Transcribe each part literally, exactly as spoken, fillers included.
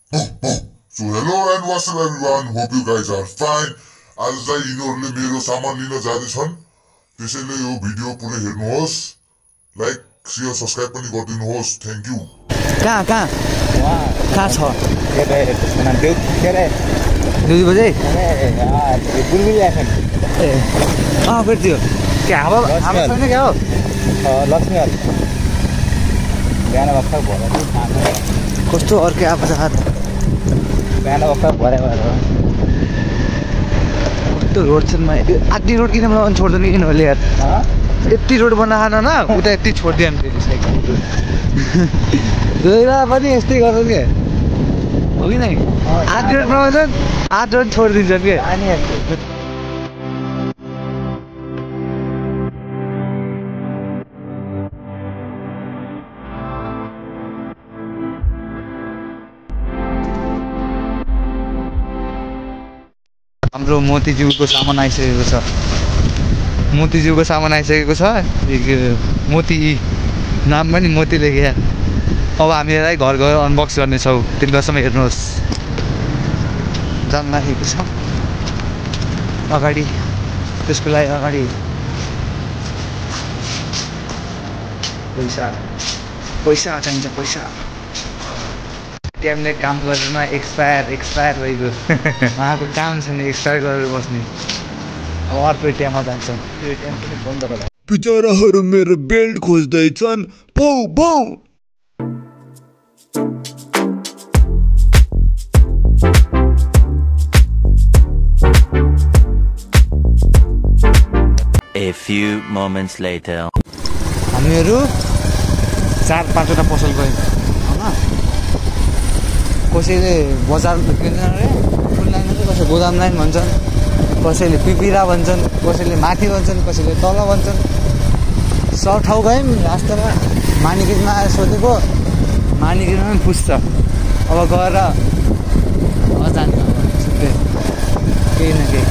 So hello and what's up everyone, hope you guys are fine. आज चाहिँ यिनीहरूले मेरो सामान लिन जाँदैछन्, त्यसैले यो भिडियो पुरै हेर्नुहोस्, लाइक शेयर सब्स्क्राइब पनि गरिदिनुहोस्। Thank you. कहाँ कहाँ कहाँ छ के रे सामान देऊ के रे दुई बजे ए यार बुलबुल आएछन् ए अँ फेरि त्यो के हावा हावा छैन क्या हो लक्ष्मीहरु बिहान भर्खर भरे कस्तो अर्कै आवाज बिहान भर्खर भरे भएर त्यो रोड चाहिँ आधी रोड किन मलाई छोड्दैन किन होला यार यति रोड बनाएन न उता यति छोडिदियो नि फेरि साइकल गइरा पनि यस्तै गर्छ के हो कि नै आधी रोड बनाउँछ आधी रोड छोडिदिन्छ के अनि हाम्रो मोतीज्यूको सामान आइसकेको छ मोतीज्यूको सामान आइसकेको छ मोती नाम पनि मोती लेख्या अब हामीलाई घर गएर अनबक्स गर्नेछौँ तिनकोसम्म हेर्नुहोस् जान लागेको छ अगाडि त्यसको लागि अगाडि पैसा पैसा चाहिन्छ पैसा टाइमले काम गरेर एक्सपायर एक्सपायर भइगयो उहाँको काम छैन एक्सपायर गरेर बस्ने अब अर्को टाइममा जान्छ त्यो टाइम पनि बन्द होला बिचराहरू मेरो बेल्ट खोज्दैछन् बौ बौ A few moments later हामीहरू चार पाँचवटा पसल गयौँ होइन कसैले बजार किन्छ अरे फुल लाइन कसैले गोदाम लाइन भन्छन् कसैले पिपिरा भन्छन् कसैले माथि भन्छन् कसैले तल भन्छन् सब ठाउँ गयौँ रास्तामा मानिकिनमा आएर सोधेको मानिकिनमा पनि पुस्छ अब गएर अजान्ने छुट्टै केही न केही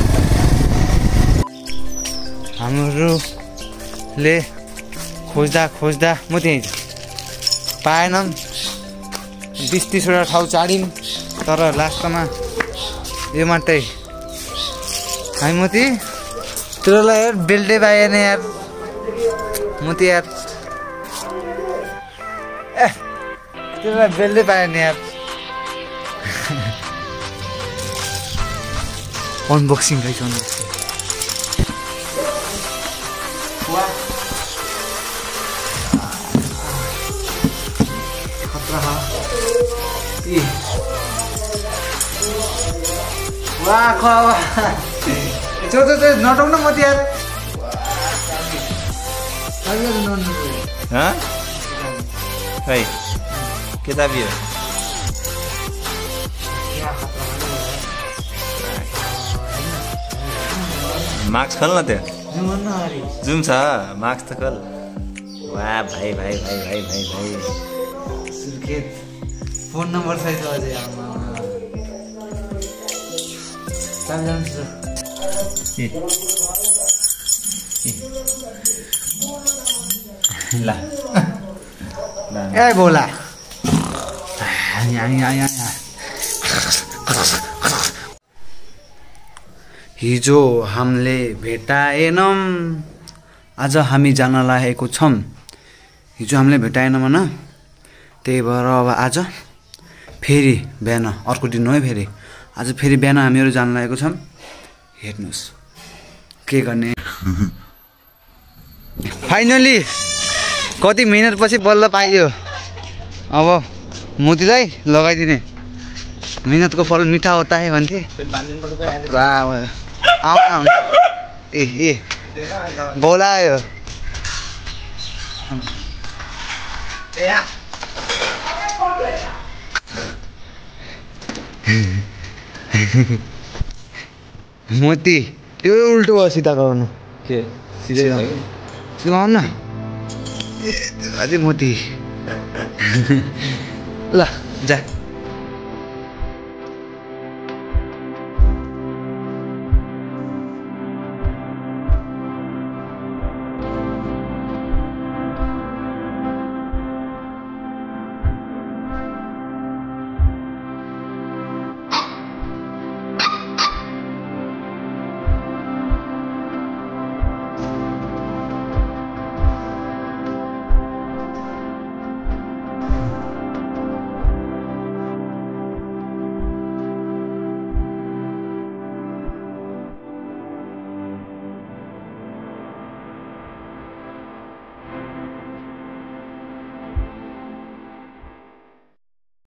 हामीहरूले खोज्दा खोज्दा म त्यहीँ पाएनौँ बिस तिसवटा ठाउँ चाड्यौँ तर लास्टमा यो मात्रै हामी मोती तिनीहरूलाई यार बेल्टै पाएन यार मोती यार ए तिनीहरूलाई बेल्टै पाएन यार अनबक्सिङ रहेछ अनबक्सिङ वाह खा चो चो चो नटाउन म यार हाँ भाई किताब ये मार्क्स खोल न त्यो जुम छ मार्क्स त खोल वाह भाइ भाइ भाइ भाइ भाइ भाइ सुर्खेत फोन नम्बर सहित अझै आमा ला ए बोला यहाँ यहाँ यहाँ हिजो हामीले भेटाएनौँ आज हामी जान लागेको छौँ हिजो हामीले भेटाएनौँ होइन त्यही भएर अब आज फेरि बिहान अर्को दिन हो है फेरि आज फेरि बिहान हामीहरू जान लागेको छौँ हेर्नुहोस् के गर्ने फाइनली कति मिहिनेतपछि बल्ल पाइयो अब मोतीलाई लगाइदिने मिहिनेतको फल मिठा होता है भन्थे आउन ए ए बोलायो मोती त्यो उल्टो भयो सिधा गराउनु के सिधै लगाउनु न अझै मोती ल जा